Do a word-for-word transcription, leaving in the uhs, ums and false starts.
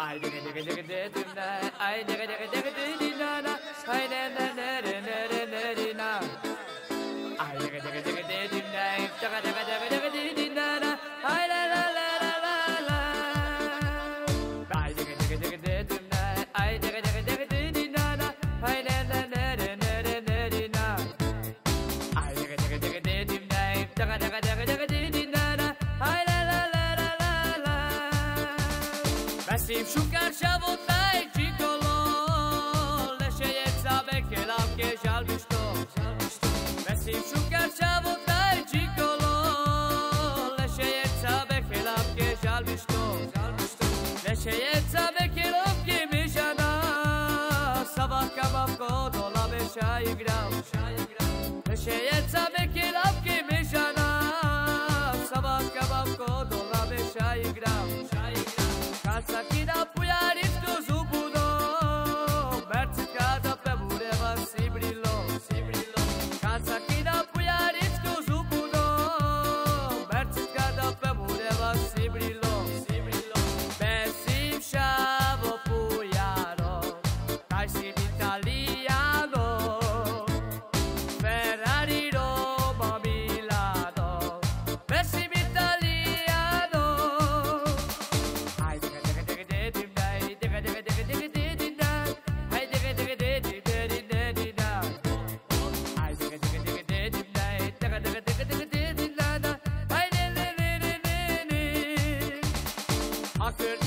I dig it, dig it, dig it, dig it, I dig it, dig it, dig it, dig it, na, I na na na na na na na na. I dig it, dig it, dig it, dig it, na, dig it, dig it, dig it, dig it, dig it, na, I la la la la la la. I dig it, dig it, dig it, dig it, na, I dig it, dig it, dig it, dig it, na, I na na na na na na na na. I dig it, dig it, dig it, dig it, na, dig it, dig it, dig it, dig it, dig it, na, I la la la la la la. Beszél sukár savottáj csikolo, lesejed szábe kelám ke žalbišto. Beszél sukár savottáj csikolo, lesejed szábe kelám ke žalbišto. Lesejed szábe kelám ke mizsana, szavaka babko dolabe šajigram. Lesejed szábe kelám ke mizsana, szavaka babko dolabe šajigram. Kacakina pujaritko zubudo, mercikada pemureva sibrilo. Kacakina pujaritko zubudo, mercikada pemureva sibrilo. Besim šavo pujaro, kaj sim italiano, Ferrari Roma Milano, besim italiano. I could